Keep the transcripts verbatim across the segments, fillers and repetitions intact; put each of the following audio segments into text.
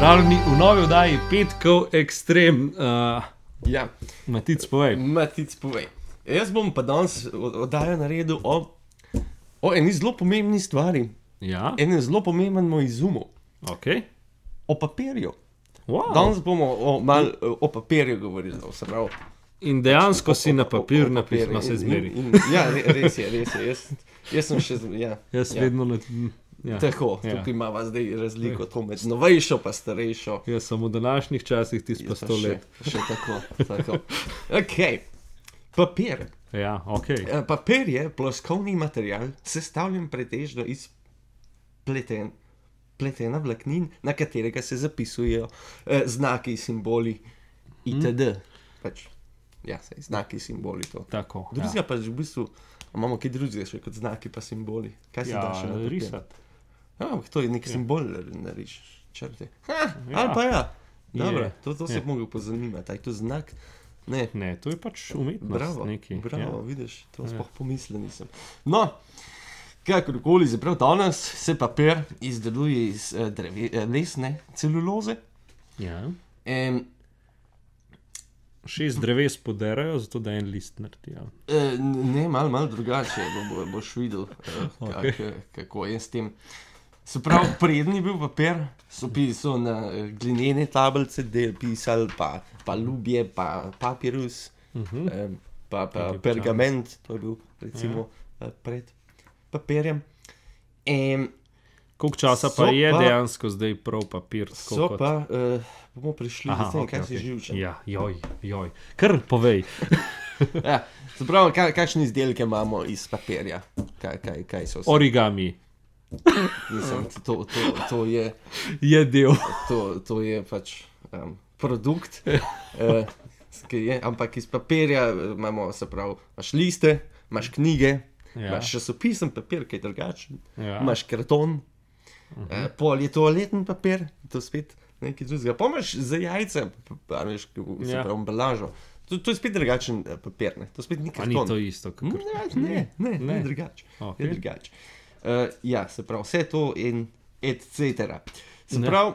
Pozdravljeni v novi oddaji Petkov Ekstrem. Uh, ja. Matic, povej. Matic, povej. Jaz bom pa danes oddajo naredil o, o eni zelo pomembni stvari. Ja. Enem zelo pomembnem izumu. Ok. O papirju. Wow. Danes bomo o, mal o papirju govorili. Se pravi, In dejansko o, si o, na papir o, o napisal, papirju. se zmeri. In, in, ja, res je, res je. Jaz, jaz sem še... Ja, Jaz ja. vedno... Na, ja. Tako, Ja. tukaj imamo zdaj razliko to med novejšo pa starejšo. Jaz sem v današnjih časih tisto pa Jaz pa sto še, let. še tako, tako. Ok, papir. Ja, ok. Eh, Papir je ploskovni material, sestavljen pretežno iz pleten, pletena vlaknin, na katerega se zapisujejo eh, znaki, simboli itd. Mm. Pač, ja, sej, znaki, simboli to. Tako, Drugega ja. pa že v bistvu, a imamo kaj drugega še kot znaki pa simboli. Kaj se Ja, da še na papir? risat. Ja, ampak to je nek Ja. simbol, narišeš, črte. Ha, Ja. ali pa ja. Dobro, Je. to, to se Je. je mogel pozanimati, a je to znak? Ne. Ne, to je pač umetnost. Bravo, neki. bravo, Ja. vidiš, to Ja. sploh pomislil nisem. No, kakorkoli, zaprav danes se papir izdeluje iz uh, dreve, uh, lesne celuloze. Ja. Um, Šest dreves poderajo, zato da en list naredijo. uh, ne, malo mal drugače, bo, bo, boš videl, uh, Okay. kak, kako je s tem. Se pravi, preden je bil papir, so pisali na uh, glinene tablice, del pisali pa, pa lubje, pa papirus, Uh -huh. um, pa, pa Tudi pergament, to je bil recimo ja. uh, pred papirjem. Um, Koliko časa So pa je pa- dejansko zdaj prav papir? tako so kot- pa, uh, bomo prišli Aha, do tega, ok, kaj ok. si živčen. Ja, joj, joj. Kar povej. Ja, se pravi, kaj, kakšne izdelke imamo iz papirja? Kaj, kaj, kaj so vse? Origami Mislim, to, to, to, je, je del. to, to je pač um, produkt, uh, ki je, ampak iz papirja eh, imamo, se pravi, imaš liste, imaš knjige, Ja. imaš časopisen papir, ki je drugačen, Ja. imaš karton, uh -huh. uh, pol je toaletni papir, to spet nekaj drugega. Pa imaš za jajce, pa, pa, veš, se Ja. pravi, embalažo. To, to je spet drugačen eh, papir, ne? To spet ni A karton. ni to isto, kot Ne, ne, ne, ne, Ne. ne drugače. Ok. Je drugače. Uh, ja, se pravi, vse to in et cetera. Se Ne. pravi,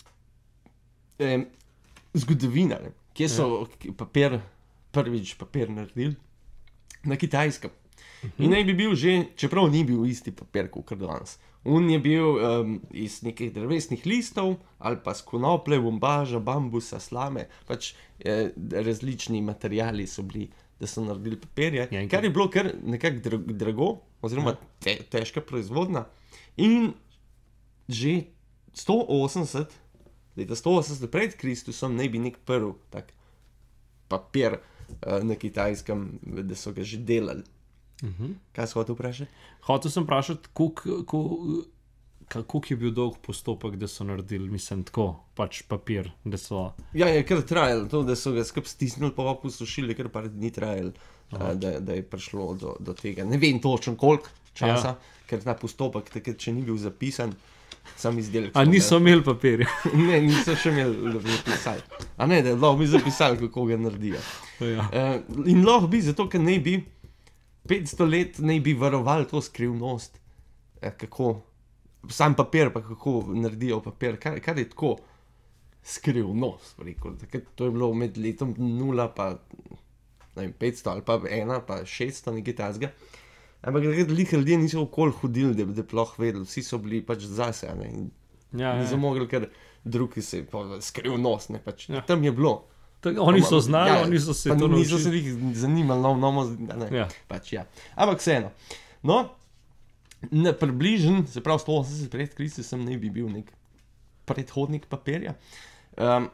um, zgodovina, ne? Kje so ja. papir, prvič papir naredili? Na Kitajskem. In naj bi bil že, čeprav ni bil isti papir kot danes. On je bil um, iz nekih drevesnih listov ali pa z konoplje, bombaža, bambusa, slame, pač eh, različni materiali so bili, da so naredili papirje, Ja, in kar je bilo kar nekako dra drago, oziroma te težka proizvodnja. In že sto osemdeset, leta sto osemdeset pred Kristusom, naj bi nek prvi tak papir uh, na Kitajskem, da so ga že delali. Uh -huh. Kaj si hotel vprašati? Hotel sem vprašati, koliko ko- kako je bil dolg postopek, da so naredili, mislim, tako, pač papir, da so... Ja, je kar trajalo, to, da so ga skupaj stisnili, pa posušili, kar pa ni trajalo, uh, da, da je prišlo do, do tega. Ne vem točno koliko časa, ja. Ker ta postopek, takrat, če ni bil zapisan, sam izdelek. A niso imeli papirja? Ne, niso še imeli zapisali. A ne, da lahko bi zapisali, kako ga naredijo. Ja. Uh, in lahko bi, zato ker naj bi petsto let naj bi varovali to skrivnost, eh, kako, sam papir, pa kako naredijo papir, kar, kar je tako skrivnost, rekel. Takrat to je bilo med letom nula pa ne vem, petsto ali pa ena pa šeststo, nekaj takega. Ampak takrat ljudje niso okoli hodili, da bi sploh vedeli, vsi so bili pač zase, a ne, in Ja, niso ja. mogli, ker drugi se pa skrivnost, ne, pač Ja. tam je bilo. Tako, oni so znali, Ja, oni so se pa to niso se naučili. jih zanimali, no, no, ne, Ja. pač ja. Ampak vseeno. No, na približen, se pravi sto osemdeset pred Kristusom, naj bi bil nek predhodnik papirja. Um,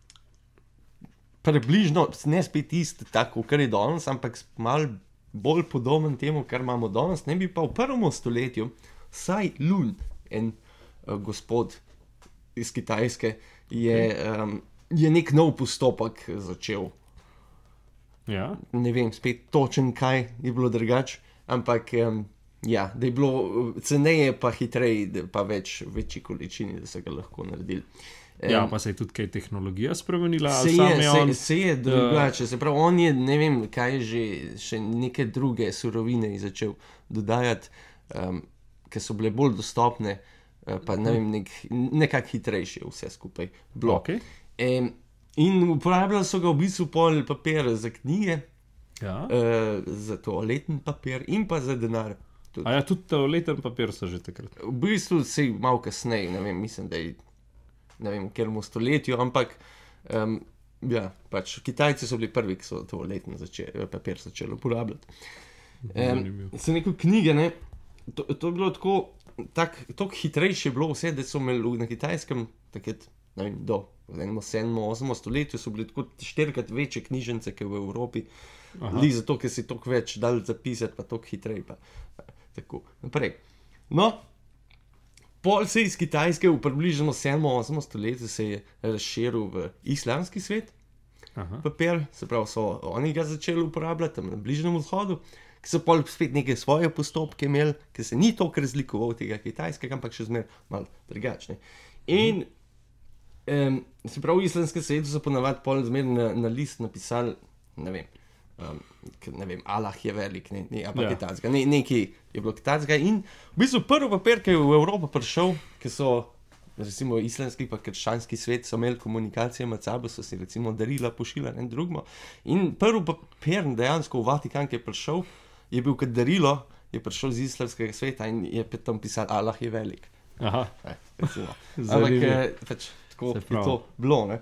približno, ne spet isto, tako, kar je danes, ampak malo bolj podoben temu, kar imamo danes, ne bi pa v prvem stoletju Sai Lun, en uh, gospod iz Kitajske, je, um, je nek nov postopek začel. Ja. Ne vem, spet točen, kaj je bilo drugače, ampak um, ja, da je bilo uh, ceneje, pa hitreje, da- pa več, večji količini, da so ga lahko naredili. Ja, pa se je tudi kaj tehnologija spremenila, Se ali je, sam je se, on... se je drugače, se pravi, on je, ne vem, kaj že, še neke druge surovine je začel dodajati, um, ki so bile bolj dostopne pa ne vem, nek, nekako hitrejše vse skupaj bilo. Okay. Um, in uporabljali so ga v bistvu pol papir za knjige, Ja. uh, za toaleten papir in pa za denar. Tudi. A ja, tudi toaleten papir so že takrat. V bistvu se je malo kasneje, ne vem, mislim, da je ne vem, ker mu stoletju, ampak um, ja, pač Kitajci so bili prvi, ki so toaleten začel, papir začeli uporabljati. Um, so neko knjige, ne, to, to je bilo tako, tak, tako hitrejše bilo vse, da so imeli na Kitajskem takrat, ne vem, do sedmem, osmem stoletju so bili tako štirikrat večje knjižnice, kot v Evropi. Li zato, ker si toliko več dal zapisati, pa toliko hitreje, pa tako naprej. No, pol se iz Kitajske v približno sedmem, osmem stoletju se je razširil v islamski svet. Aha. Papir, se pravi, so oni ga začeli uporabljati tam na Bližnjem vzhodu, ki so pol spet neke svoje postopke imeli, ki se ni toliko razlikoval od tega kitajskega, ampak še zmer malo drugačne. In um, se pravi, v islamskem svetu so ponavadi pol zmer na, na list napisali, ne vem, um, ne vem, Allah je velik, ne, ne, pa ja. Kitajskega, ne, nekaj je bilo kitajskega. In v bistvu prvi papir, ki je v Evropo prišel, ki so recimo islamski pa krščanski svet so imeli komunikacije med sabo, so si recimo darila pošiljali en drugmo. In prvi papir dejansko v Vatikan, ki je prišel, je bil kot darilo, je prišel z islamskega sveta in je tam pisal Allah je velik. Aha. E, recimo. Ampak je, pač, tako je to bilo, ne.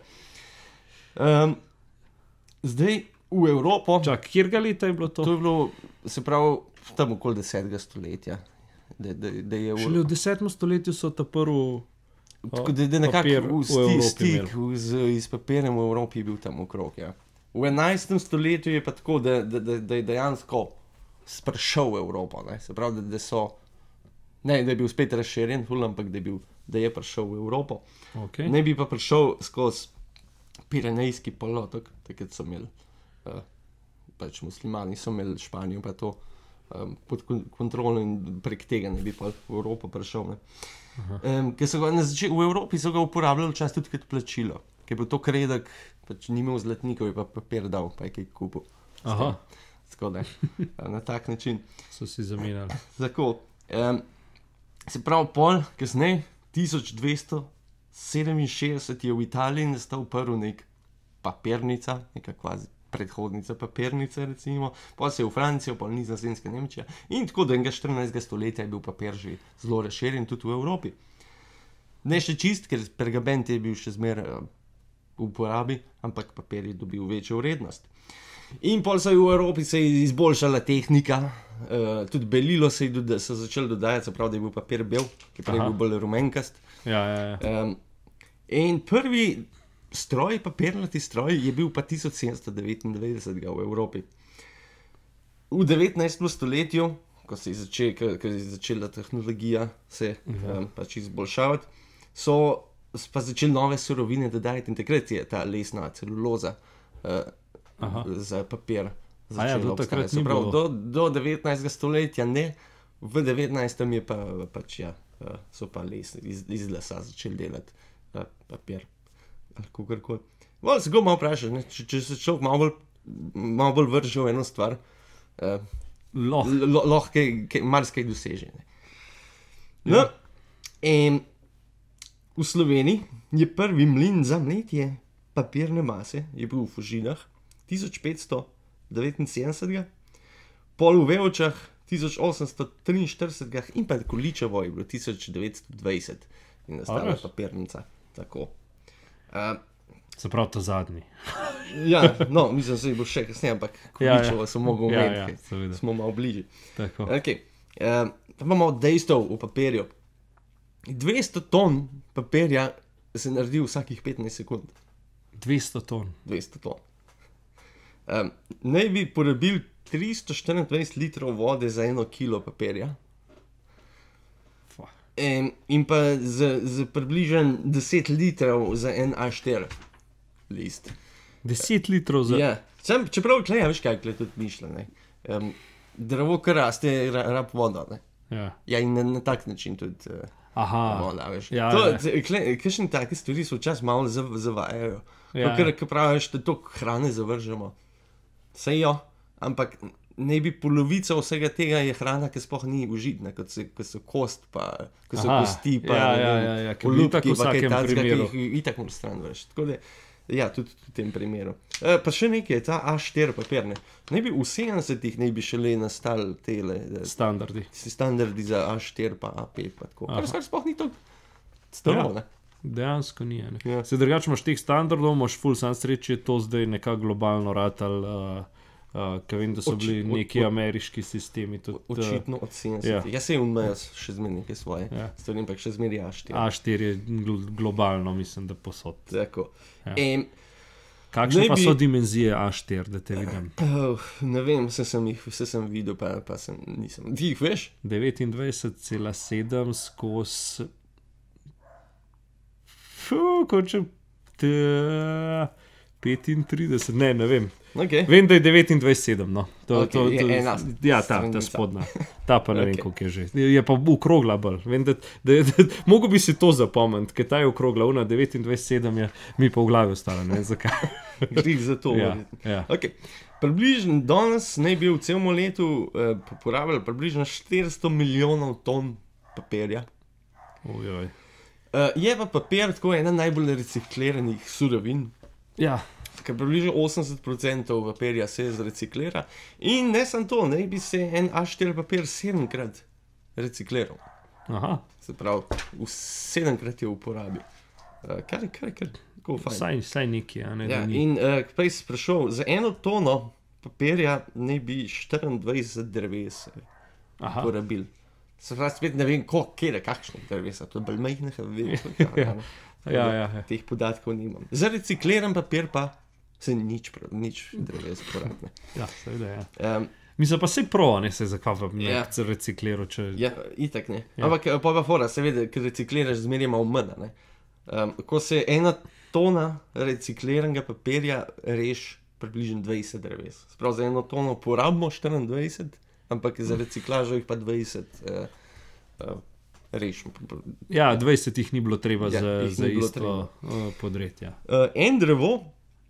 Um, zdaj v Evropo... Čak, kjerga leta je bilo to? To je bilo, se pravi, tam okoli desetega stoletja. Da, da, da je v... Šele v desetem stoletju so ta prvi Tako da je nekako v sti, stik z, z papirjem v Evropi bil tam okrog. Ja. V enajstem stoletju je pa tako, da, da, da, da je dejansko sprašal v Evropo. Ne. Se pravi, da, da so, ne da je bil spet razširjen, ampak da je, bil, da je prišel v Evropo. Okay. Ne bi pa prišel skozi Pirenejski polotok, takrat so imeli, uh, pač muslimani so imeli Španijo pa to um, pod kontrolo in prek tega ne bi pa v Evropo prišel. Ne. Um, ker so ga na začetku v Evropi so ga uporabljali včasih tudi kot plačilo, ker je bil to kredek, pač ni imel zlatnikov, je pa papir dal, pa je kaj kupil. Aha. Tako da, na tak način. So si zamenjali. Tako, um, se pravi, pol, kasneje, tisoč dvesto sedeminšestdeset je v Italiji nastal prvi nek papirnica, neka kvazi predhodnica papirnice, recimo, pa se je v Francijo, pa Nizozemska, Nemčija in tako do štirinajstega stoletja je bil papir že zelo razširjen tudi v Evropi. Ne še čist, ker pergament je bil še zmeraj uh, v uporabi, ampak papir je dobil večjo vrednost. In pol se je v Evropi se je izboljšala tehnika, uh, tudi belilo se je doda, se začelo dodajati, se pravi, da je bil papir bel, ki prej bil bolj rumenkast. Ja, ja, ja. Um, in prvi stroj, papirnati stroj, je bil pa tisoč sedemsto devetindevetdeset v Evropi. V devetnajstem stoletju, ko se je, začel, ko, ko je začela tehnologija se um, pač izboljšavati, so pa začeli nove surovine dodajati in takrat je ta lesna celuloza uh, za papir začela ja, do obstajati. Se pravi, do, do devetnajstega stoletja ne, v devetnajstem je pa pač ja, uh, so pa les iz, iz lesa začeli delati uh, papir. Kakorkoli. Bolj se ga malo vprašaš, če, če se človek malo bolj, malo bolj vrže v eno stvar, uh, lahko lo, marsikaj doseže. No, ja. In v Sloveniji je prvi mlin za mletje papirne mase, je bil v Fužinah tisoč petsto devetinsedemdeset, pol v Vevčah tisoč osemsto triinštirideset in pa Količevo je bilo tisoč devetsto dvajset in nastala papirnica. Tako. Uh, Se pravi, to zadnji. Ja, no, mislim, da bo še kasneje, ampak Količevo ja, ja. sem mogel omeniti, ja, ja, smo malo bližji. Tako. Okay. Uh, pa imamo dejstev v papirju. dvesto ton papirja se naredi vsakih petnajst sekund. dvesto ton? dvesto ton. Um, naj bi porabili tristo štiriindvajset litrov vode za eno kilo papirja. Um, in pa z, z približno deset litrov za en A štiri list. deset litrov za... Ja, sem, čeprav klej, veš kaj, klej tudi mišlja, ne. Um, drevo, kar raste, ra, rab voda, ne. Ja. Ja, in na, na tak način tudi uh, Aha. voda, veš. Ja, to, ja. Klej, kakšne take stvari so včasih malo zav, zavajajo. Ja, to, ker, ker praviš, da toliko hrane zavržemo. Sej jo, ampak naj bi polovica vsega tega je hrana, ki sploh ni užitna, kot so, kot so kost, pa kot so Aha, kosti, pa ja, ne ja, vem, ja, ja, ki bi itak v olupki, pa kaj vsakem takega, ki primeru. jih itak moraš stran vrš. Tako da, ja, tudi v tem primeru. E, pa še nekaj, ta A štiri papir, ne. Naj bi v sedemdesetih naj bi šele nastali tele eh, Standardi. tisti standardi za A štiri pa A pet pa tako. Aha. Kar skoraj sploh ni to stalo, Ja. ne. Dejansko ni. Ne? Ja. Se drugače imaš teh standardov, imaš full sam sreče, je to zdaj nekako globalno ratal, uh, uh, ker vem, da so Oči- bili o- neki o- ameriški sistemi. Tudi, uh, Očitno od sedemdesetih. ja. Ja, sej imajo še zmeraj neke svoje Ja. stvari, ampak še zmeraj A štiri. A štiri je gl globalno, mislim, da posod. Tako. Ja. Em, Kakšne Naj pa bi- so dimenzije A štiri, da te vidim? oh, ne vem, vse sem jih, vse sem videl, pa, pa sem, nisem. Ti jih veš? devetindvajset cela sedem skozi. Fuh, končem. petintrideset, ne, ne vem. Okay. Vem, da je devetindvajset sedem. No. To, Okej, to, je to, ena ja, ta, ta stranica. spodnja. Ta pa ne vem, Okej. koliko je že. Je pa okrogla bolj. Vem, da, da, da, mogo bi si to zapomniti, ker ta je okrogla, una devetindvajset sedem je mi pa v glavi ostala, ne vem zakaj. Glih za to. Ja, verjetno. ja. Okay. Približno danes naj bi v celem letu eh, porabili približno štiristo milijonov ton papirja. Ojoj. Uh, je pa papir tako ena najbolj recikliranih surovin, Ja, ker približno osemdeset procentov papirja se zreciklira. In ne samo to, naj bi se en A štiri papir sedemkrat recikliral. aha, Se pravi, v sedemkrat je v uporabi. Uh, kar je, kar je, kar je, tako fajn. saj, saj neki, a ne da Ja, ni. in uh, prej si sprašal, za eno tono papirja naj bi štiriindvajset dreves eh, Aha, porabili. Se pravi, spet ne vem, koliko, kje, kakšne drevesa, to je bolj majhne, vem, Ja. ja, ja, ja. teh podatkov nimam. Za recikliran papir pa se nič, prav- nič dreves porabne. Ja, seveda, ja. Um, Mislim pa se pro, ne se zakaj pa ne Ja. ja. recikliral, če... ja, itak ne. Ja. Ampak eh, pa pa fora, seveda, ker recikliraš zmeraj malo manj, ne. Um, ko se ena tona recikliranega papirja reš približno dvajset dreves. Sprav za eno tono porabimo štiriindvajset, ampak za reciklažo jih pa dvajset uh, uh, rešimo. Ja, dvajset jih ni bilo treba Ja, za, jih za ni bilo isto uh, podretje. Ja. Uh, en drevo,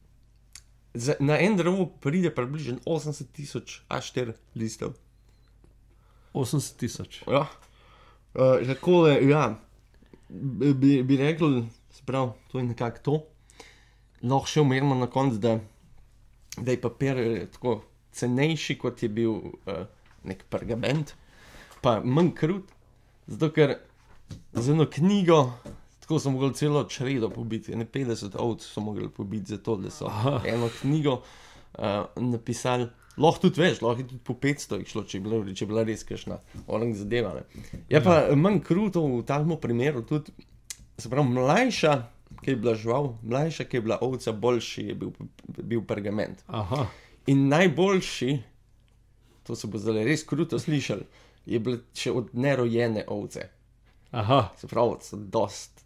za, na en drevo pride približno osemdeset tisoč A štiri listov. osemdeset tisoč. Ja. Uh, tako da, ja, bi, bi- bi rekel, sprav, to je nekako to. Lahko še umerimo na koncu, da, da je papir eh, tako cenejši, kot je bil uh, nek pergament, pa manj krut, zato ker za eno knjigo, tako so mogli celo čredo pobiti, ne petdeset ovc so mogli pobiti za to, da so Aha. eno knjigo uh, napisali. Lahko tudi več, lahko je tudi po petsto jih šlo, če je bila, če je bila res kakšna orang zadeva. Ne. Je pa manj kruto v takem primeru tudi, se pravi, mlajša, ki je bila žival, mlajša, ki je bila ovca, boljši je bil, bil pergament. Aha, In najboljši, to se bo zdaj res kruto slišali, je bil še od nerojene ovce. aha. Se pravi, so dost.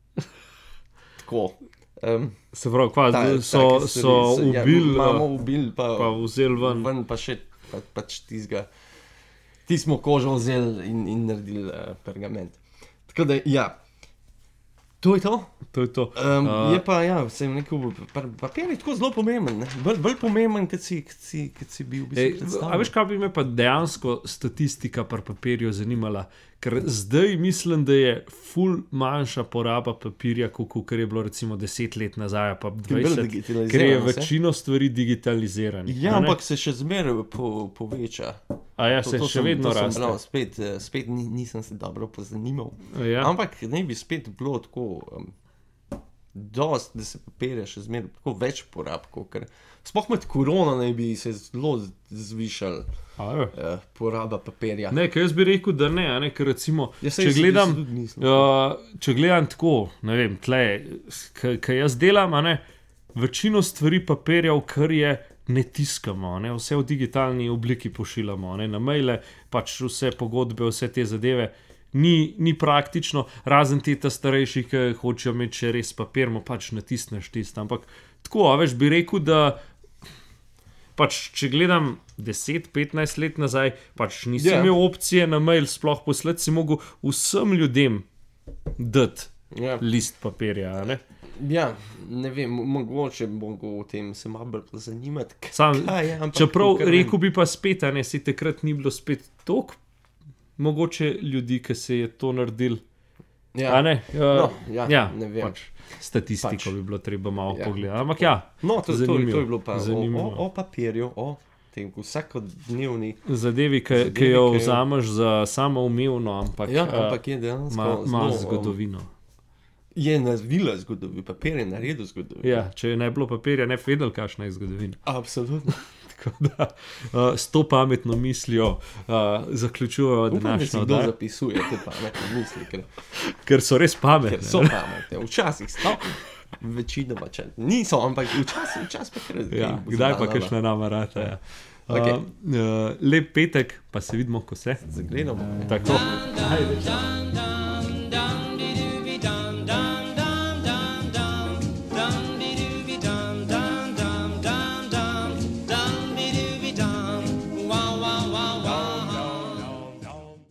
Tako. Um, Se pravi, kva, ta, so, take so stvari, ja, ubili, imamo uh, ubili, pa, pa vzeli ven. ven pa še pa, pač tizga. Ti smo kožo vzeli in, in naredili uh, pergament. Tako da, ja, to je to. To je to. Um, Uh, uh, je pa, ja, sem rekel, pa- papir je tako zelo pomemben, ne? bolj, bolj pomemben, kot si, kot si, kot si bil v Ej, bistvu a predstavljal. veš, kaj bi me pa dejansko statistika pri papirju zanimala? Ker zdaj mislim, da je ful manjša poraba papirja, kot kar je bilo recimo deset let nazaj, pa Ker je bolj dvajset, digitalizirano ker je vse. večino stvari digitaliziranih. Ja, a ne? ampak se še zmeraj po, poveča. A ja, se še sem- vedno to sem raste. bral, spet, eh, spet ni, nisem se dobro pozanimal. Ja. Ampak ne bi spet bilo tako, um, dost, da se papirja še zmeraj tako več porabkov, ker sploh med korono naj bi se zelo z- zvišal A, ja. uh, poraba papirja. Ne, ker jaz bi rekel, da ne, a ne, ker recimo, Ja, saj če si- gledam, si tudi mislim. uh, če gledam tako, ne vem, tle, kaj jaz delam, a ne, večino stvari papirjev, kar je, ne tiskamo, a ne, vse v digitalni obliki pošiljamo, a ne, na maile, pač vse pogodbe, vse te zadeve. Ni, ni praktično, razen te ta starejši, ki hočejo imeti še res papir, mu pač natisneš tisto. Ampak tako, a veš, bi rekel, da pač, če gledam deset petnajst let nazaj, pač nisem Ja. yeah. imel opcije na mail sploh poslati, si mogel vsem ljudem dati Ja. list papirja. a ne. Ja, ne vem, mo- mogoče bo o tem se malo bolj pozanimati. k- Sam, kaj je, ampak čeprav kakor vem. rekel bi pa spet, a ne, si takrat ni bilo spet toliko mogoče ljudi, ki se je to naredil. Ja. A ne? Uh, No, ja, ja, ne vem. pač statistiko Pač. bi bilo treba malo Ja. pogledati. Ampak ja, No, to, to, zanimivo, to je bilo pa o, zanimivo. o, o papirju, o tem vsakodnevni. zadevi, ki Zadevi, ki jo ki jo- vzameš za samoumevno, ampak, Ja, eh, ampak je dejansko ima ima zelo, zgodovino. Um, je naredila zgodovino, papir je naredil zgodovino. Ja, če je ne bilo papirja, ne bi vedel, kakšna je zgodovina. Absolutno. Tako da uh, s to pametno mislijo uh, zaključujejo Upam, da si današnjo kdo oddajo, zapisuje te pametne misli, ker, ker so res pametne. ker so ne. pametne. Včasih so, večinoma če niso, ampak včasih, včasih pa kar Ja, kdaj pa kakšna nama rata. Ja. Uh, Okej. uh, lep petek, pa se vidimo, ko se. Zagledamo. Tako. Ajde. dun, dun.